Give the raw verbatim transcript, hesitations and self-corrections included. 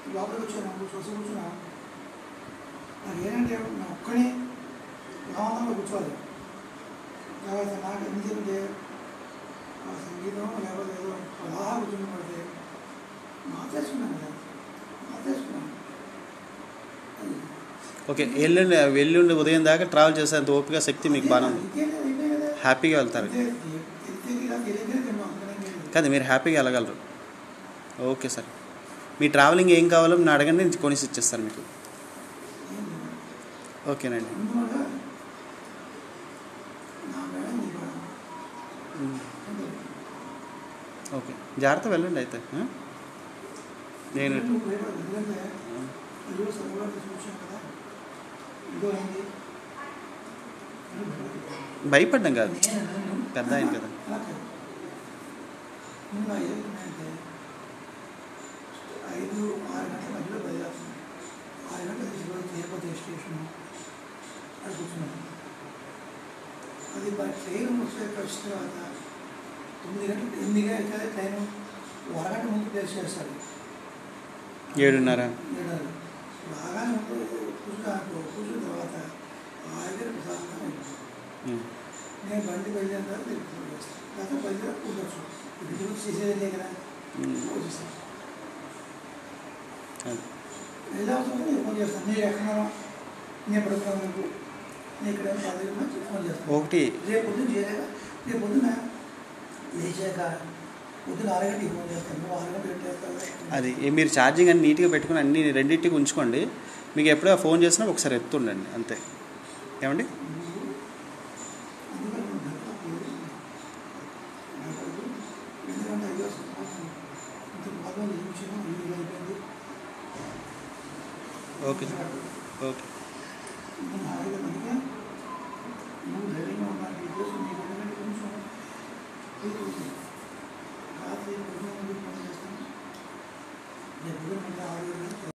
లోపలికి వచ్చాను చూసి కూర్చున్నా నాకు ఏంటంటే నా ఒక్కనే రావణంలో కూర్చోవాలి. తర్వాత నాకు ఎందుకంటే ఆ సంగీతం లేకపోతే ఏదో అలా కూర్చుని పడితే మార్చేసుకున్నాను కదా మార్చేసుకున్నాను. ఓకే, ఎల్లుండి ఎల్లుండి ఉదయం దాకా ట్రావెల్ చేసేంత ఓపిక శక్తి మీకు బాగా ఉంది, హ్యాపీగా వెళ్తారు కదా, మీరు హ్యాపీగా వెళ్ళగలరు. ఓకే సార్, మీ ట్రావెలింగ్ ఏం కావాలో నేను అడగండి, నేను కొనిసి ఇచ్చేస్తాను మీకు. ఓకేనండి. ఓకే, జాగ్రత్త వెళ్ళండి అయితే. నేను భయపడ్డాం కాదు, పెద్ద ఆయన కదా. ఐదు ఆరు గంటల మధ్యలో బయలుదేరుతుంది. ఆరు గంటల తీసుకుని తిరుపతి స్టేషను అది కూర్చున్నాను. అది ట్రైన్ వచ్చే వచ్చిన తర్వాత తొమ్మిది గంటలు ఎనిమిదిగా అయితే ట్రైన్ అరగంట ముందు ప్లేస్ చేస్తాడు. ఏడున్నర ఏడున్నర బాగానే ముందు కూర్చున్నాను. కూర్చున్న తర్వాత ఆరు ప్రశాంతంగా నేను బండి బయలుదేరిన తర్వాత ఫోన్ చేస్తాను. లేకపోతే బయలుదేరి కూర్చోవచ్చు. ఇంటి నుంచి చేసేదే కదా వచ్చేస్తాను. ఎలా అవుతుంది నేను ఫోన్ చేస్తాను. నేను ఎక్కడ నేను పడుతున్నాను మీకు నేను ఇక్కడ ఫోన్ చేస్తాను. ఒకటి రేపు పొద్దున్న చేయలేక రేపు పొద్దున్న లేచాక పొద్దున్న ఆరు గంటకి ఫోన్ చేస్తాను. నువ్వు ఆరు గంటలు చేస్తాను. అది మీరు ఛార్జింగ్ అన్ని నీట్గా పెట్టుకుని అన్ని రెండింటికి ఉంచుకోండి. మీకు ఎప్పుడో ఫోన్ చేసినా ఒకసారి ఎత్తుండండి అంతే. ఏమండి? ఓకే ఓకే నువ్వు ధైర్యంగా ఉన్నాను కోసం నీకు ఎందుకంటే కొంచెం రాత్రి ఫోన్ చేస్తాను. రేపు ఆరు